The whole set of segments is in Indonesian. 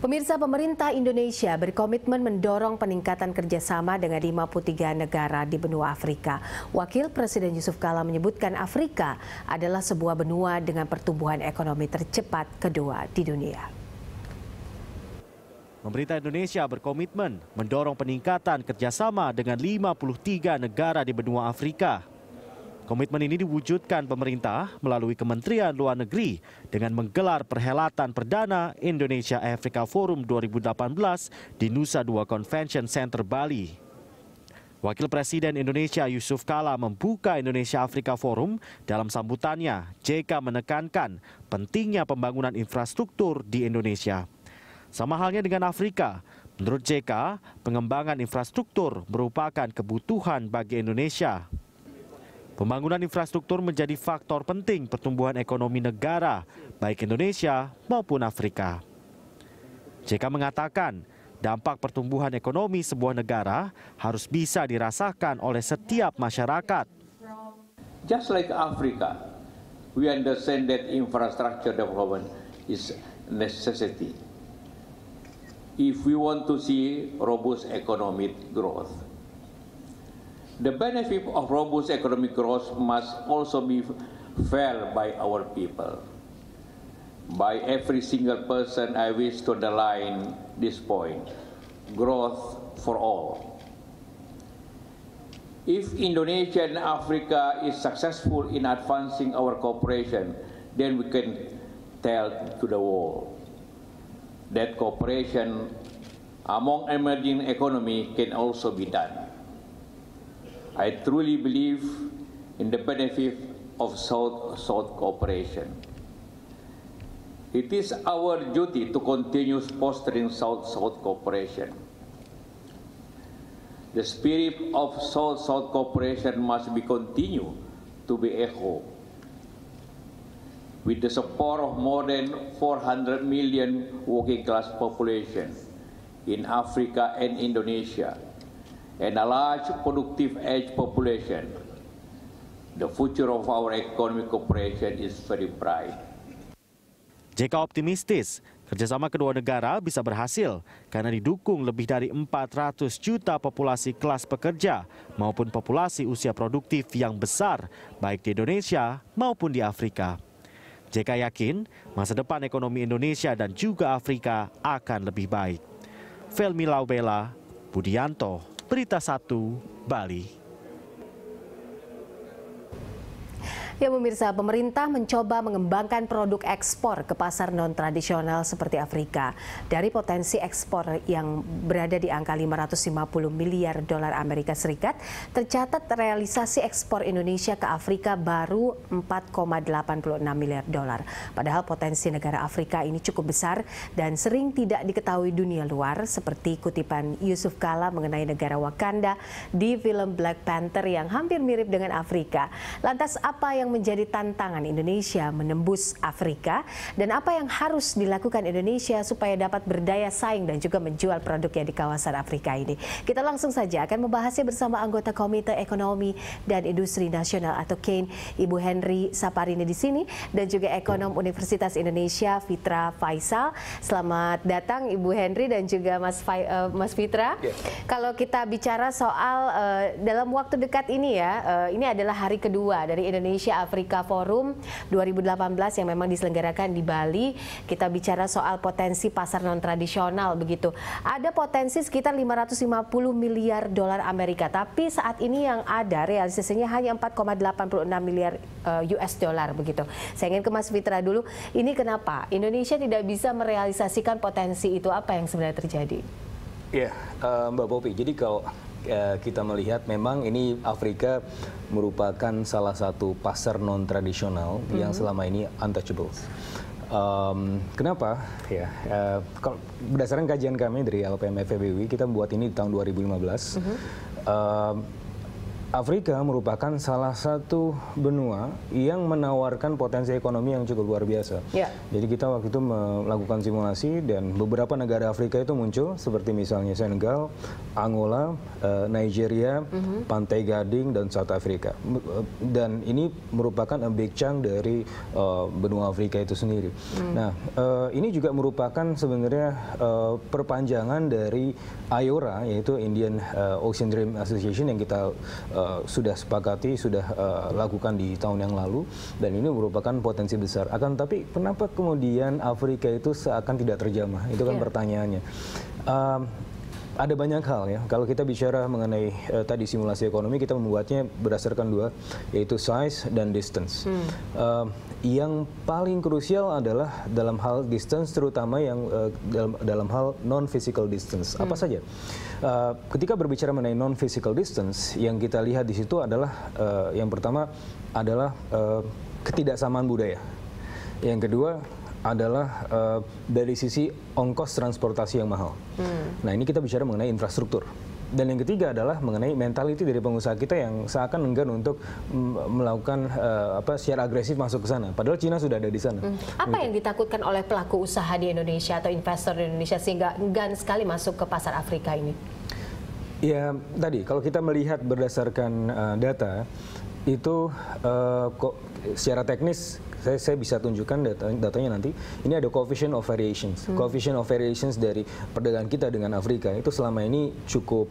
Pemirsa, pemerintah Indonesia berkomitmen mendorong peningkatan kerjasama dengan 53 negara di benua Afrika. Wakil Presiden Yusuf Kala menyebutkan Afrika adalah sebuah benua dengan pertumbuhan ekonomi tercepat kedua di dunia. Pemerintah Indonesia berkomitmen mendorong peningkatan kerjasama dengan 53 negara di benua Afrika. Komitmen ini diwujudkan pemerintah melalui Kementerian Luar Negeri dengan menggelar perhelatan perdana Indonesia Africa Forum 2018 di Nusa Dua Convention Center, Bali. Wakil Presiden Indonesia Yusuf Kala membuka Indonesia Africa Forum. Dalam sambutannya, JK menekankan pentingnya pembangunan infrastruktur di Indonesia. Sama halnya dengan Afrika, menurut JK, pengembangan infrastruktur merupakan kebutuhan bagi Indonesia. Pembangunan infrastruktur menjadi faktor penting pertumbuhan ekonomi negara, baik Indonesia maupun Afrika. JK mengatakan, dampak pertumbuhan ekonomi sebuah negara harus bisa dirasakan oleh setiap masyarakat. Just like Africa, we understand that infrastructure development is a necessity if we want to see robust economic growth. The benefit of robust economic growth must also be felt by our people. By every single person, I wish to underline this point: growth for all. If Indonesia and Africa is successful in advancing our cooperation, then we can tell to the world that cooperation among emerging economy can also be done. I truly believe in the benefit of South-South cooperation. It is our duty to continue fostering South-South cooperation. The spirit of South-South cooperation must be continued to be echoed. With the support of more than 400 million working class population in Africa and Indonesia, and a large productive age population, the future of our economic cooperation is very bright. JK optimistis kerjasama kedua negara bisa berhasil karena didukung lebih dari 400 juta populasi kelas pekerja maupun populasi usia produktif yang besar baik di Indonesia maupun di Afrika. JK yakin masa depan ekonomi Indonesia dan juga Afrika akan lebih baik. Felmi Laubela, Budianto, Berita 1, Bali. Ya pemirsa, pemerintah mencoba mengembangkan produk ekspor ke pasar non-tradisional seperti Afrika. Dari potensi ekspor yang berada di angka 550 miliar dolar Amerika Serikat, tercatat realisasi ekspor Indonesia ke Afrika baru 4,86 miliar dolar. Padahal potensi negara Afrika ini cukup besar dan sering tidak diketahui dunia luar, seperti kutipan Yusuf Kala mengenai negara Wakanda di film Black Panther yang hampir mirip dengan Afrika. Lantas apa yang menjadi tantangan Indonesia menembus Afrika dan apa yang harus dilakukan Indonesia supaya dapat berdaya saing dan juga menjual produknya di kawasan Afrika ini? Kita langsung saja akan membahasnya bersama anggota Komite Ekonomi dan Industri Nasional atau KEIN, Ibu Henry Saparini di sini, dan juga ekonom Universitas Indonesia Fitra Faisal. Selamat datang Ibu Henry dan juga Mas Fitra. Kalau kita bicara soal dalam waktu dekat ini ya, ini adalah hari kedua dari Indonesia Africa Forum 2018 yang memang diselenggarakan di Bali. Kita bicara soal potensi pasar non-tradisional begitu. Ada potensi sekitar 550 miliar dolar Amerika, tapi saat ini yang ada realisasinya hanya 4,86 miliar US dollar begitu. Saya ingin ke Mas Fitra dulu. Ini kenapa Indonesia tidak bisa merealisasikan potensi itu? Apa yang sebenarnya terjadi? Ya, Mbak Popi. Jadi kalau kita melihat memang ini Afrika merupakan salah satu pasar non-tradisional yang selama ini untouchable. Kenapa? Ya, kalau berdasarkan kajian kami dari LPM FEBW, kita membuat ini di tahun 2015. Afrika merupakan salah satu benua yang menawarkan potensi ekonomi yang cukup luar biasa. Jadi kita waktu itu melakukan simulasi dan beberapa negara Afrika itu muncul seperti misalnya Senegal, Angola, Nigeria, Pantai Gading, dan South Africa. Dan ini merupakan a big chunk dari benua Afrika itu sendiri. Nah, ini juga merupakan sebenarnya perpanjangan dari IORA, yaitu Indian Ocean Dream Association yang kita sudah sepakati, sudah lakukan di tahun yang lalu, dan ini merupakan potensi besar. Akan tapi kenapa kemudian Afrika itu seakan tidak terjamah? Itu kan pertanyaannya. Ada banyak hal ya. Kalau kita bicara mengenai tadi simulasi ekonomi, kita membuatnya berdasarkan dua, yaitu size dan distance. Yang paling krusial adalah dalam hal distance, terutama yang dalam hal non-physical distance. Apa saja? Ketika berbicara mengenai non-physical distance, yang kita lihat di situ adalah yang pertama adalah ketidaksamaan budaya. Yang kedua adalah dari sisi ongkos transportasi yang mahal. Nah, ini kita bicara mengenai infrastruktur. Dan yang ketiga adalah mengenai mentality dari pengusaha kita yang seakan enggan untuk melakukan secara agresif masuk ke sana. Padahal Cina sudah ada di sana. Apa yang ditakutkan oleh pelaku usaha di Indonesia atau investor di Indonesia sehingga enggan sekali masuk ke pasar Afrika ini? Ya, tadi kalau kita melihat berdasarkan data, itu secara teknis saya bisa tunjukkan datanya nanti. Ini ada coefficient of variations. Coefficient of variations dari perdagangan kita dengan Afrika itu selama ini cukup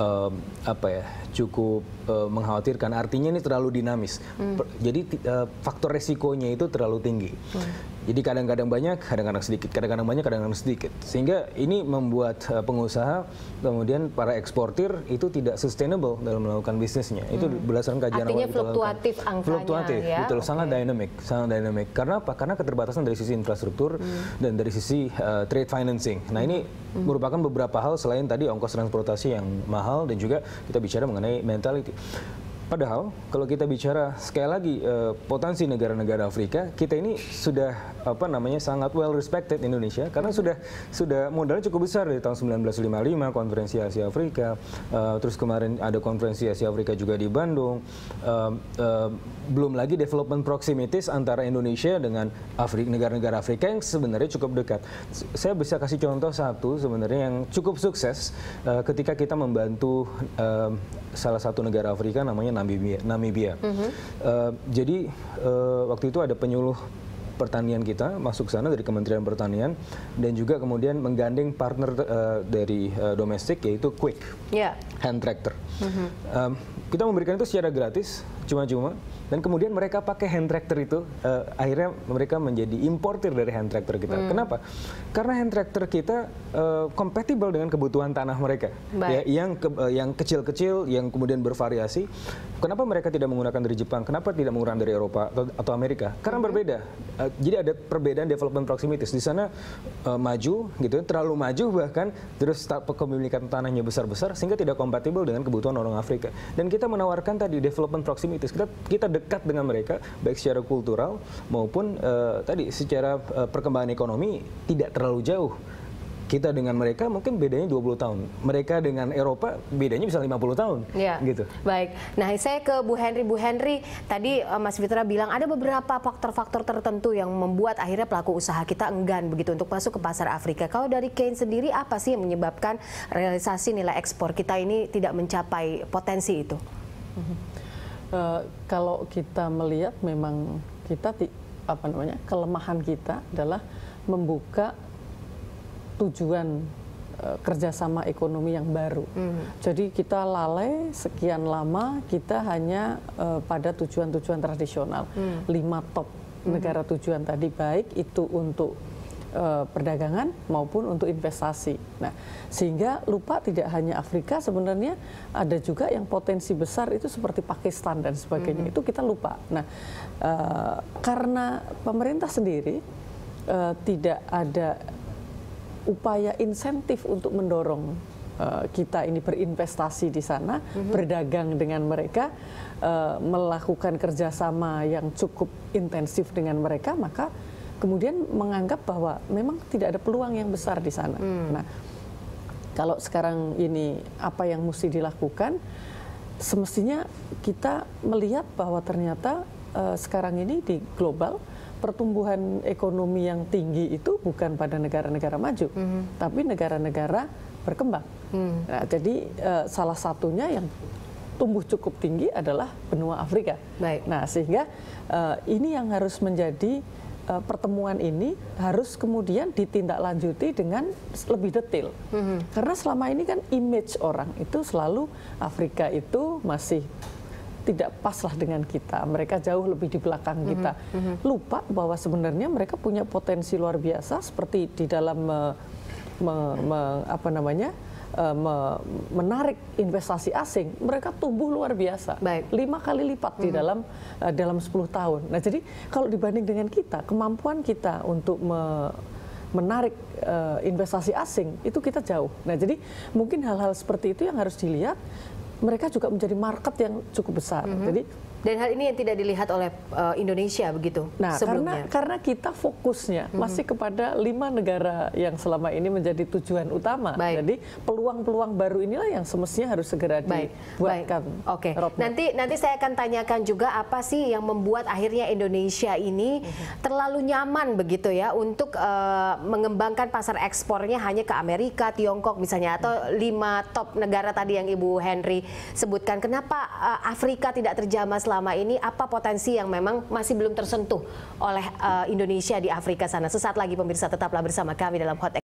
cukup mengkhawatirkan. Artinya ini terlalu dinamis. Jadi faktor resikonya itu terlalu tinggi. Jadi kadang-kadang banyak, kadang-kadang sedikit, kadang-kadang banyak, kadang-kadang sedikit. Sehingga ini membuat pengusaha, kemudian para eksportir itu tidak sustainable dalam melakukan bisnisnya. Itu berdasarkan kajian awal. Artinya fluktuatif angkanya. Fluktuatif, ya? betul. Sangat dynamic, sangat dynamic. Karena apa? Karena keterbatasan dari sisi infrastruktur dan dari sisi trade financing. Nah, ini merupakan beberapa hal selain tadi ongkos transportasi yang mahal dan juga kita bicara mengenai mentality. Padahal kalau kita bicara sekali lagi potensi negara-negara Afrika, kita ini sudah sangat well respected Indonesia karena sudah modalnya cukup besar dari tahun 1955 konferensi Asia Afrika, terus kemarin ada konferensi Asia Afrika juga di Bandung, belum lagi development proximities antara Indonesia dengan negara-negara Afrika yang sebenarnya cukup dekat. Saya bisa kasih contoh satu sebenarnya yang cukup sukses ketika kita membantu salah satu negara Afrika namanya Namibia. Jadi waktu itu ada penyuluh pertanian kita masuk sana dari Kementerian Pertanian dan juga kemudian menggandeng partner dari domestik yaitu Quick hand tractor. Kita memberikan itu secara gratis, cuma-cuma. Dan kemudian mereka pakai hand tractor itu, akhirnya mereka menjadi importir dari hand tractor kita. Kenapa? Karena hand tractor kita kompatibel dengan kebutuhan tanah mereka. Ya, yang kecil-kecil, yang kemudian bervariasi. Kenapa mereka tidak menggunakan dari Jepang? Kenapa tidak menggunakan dari Eropa atau Amerika? Karena berbeda. Jadi ada perbedaan development proximities. Di sana maju, gitu, terlalu maju bahkan, terus kepemilikan tanahnya besar-besar sehingga tidak kompatibel dengan kebutuhan orang Afrika. Dan kita menawarkan tadi development proximities. Kita dekat dengan mereka baik secara kultural maupun tadi secara perkembangan ekonomi tidak terlalu jauh. Kita dengan mereka mungkin bedanya 20 tahun. Mereka dengan Eropa bedanya bisa 50 tahun. Ya. Gitu. Baik. Nah, saya ke Bu Henry. Bu Henry, tadi Mas Fitra bilang ada beberapa faktor-faktor tertentu yang membuat akhirnya pelaku usaha kita enggan begitu untuk masuk ke pasar Afrika. Kalau dari Kane sendiri, apa sih yang menyebabkan realisasi nilai ekspor kita ini tidak mencapai potensi itu? Kalau kita melihat memang kita kelemahan kita adalah membuka tujuan kerjasama ekonomi yang baru. Jadi kita lalai sekian lama, kita hanya pada tujuan-tujuan tradisional. 5 top negara tujuan tadi, baik itu untuk perdagangan maupun untuk investasi. Nah, sehingga lupa tidak hanya Afrika, sebenarnya ada juga yang potensi besar itu seperti Pakistan dan sebagainya. Itu kita lupa. Nah, karena pemerintah sendiri tidak ada upaya insentif untuk mendorong kita ini berinvestasi di sana, berdagang dengan mereka, melakukan kerjasama yang cukup intensif dengan mereka, maka kemudian menganggap bahwa memang tidak ada peluang yang besar di sana. Nah, kalau sekarang ini apa yang mesti dilakukan, semestinya kita melihat bahwa ternyata sekarang ini di global pertumbuhan ekonomi yang tinggi itu bukan pada negara-negara maju, tapi negara-negara berkembang. Nah, jadi salah satunya yang tumbuh cukup tinggi adalah benua Afrika. Baik. Nah, sehingga ini yang harus menjadi pertemuan ini harus kemudian ditindaklanjuti dengan lebih detail. Karena selama ini kan image orang itu selalu Afrika itu masih tidak paslah dengan kita, mereka jauh lebih di belakang kita. Lupa bahwa sebenarnya mereka punya potensi luar biasa seperti di dalam menarik investasi asing, mereka tumbuh luar biasa. Baik. 5 kali lipat di dalam 10 tahun. Nah, jadi kalau dibanding dengan kita, kemampuan kita untuk menarik investasi asing itu kita jauh. Nah, jadi mungkin hal-hal seperti itu yang harus dilihat. Mereka juga menjadi market yang cukup besar. Jadi, dan hal ini yang tidak dilihat oleh Indonesia begitu sebelumnya. Karena kita fokusnya masih kepada 5 negara yang selama ini menjadi tujuan utama. Baik. Jadi peluang-peluang baru inilah yang semestinya harus segera dibuatkan. Oke. Nanti saya akan tanyakan juga apa sih yang membuat akhirnya Indonesia ini terlalu nyaman begitu ya untuk mengembangkan pasar ekspornya hanya ke Amerika, Tiongkok misalnya, atau 5 top negara tadi yang Ibu Henry sebutkan. Kenapa Afrika tidak terjamah selama ini? Apa potensi yang memang masih belum tersentuh oleh Indonesia di Afrika sana? Sesaat lagi pemirsa, tetaplah bersama kami dalam Hot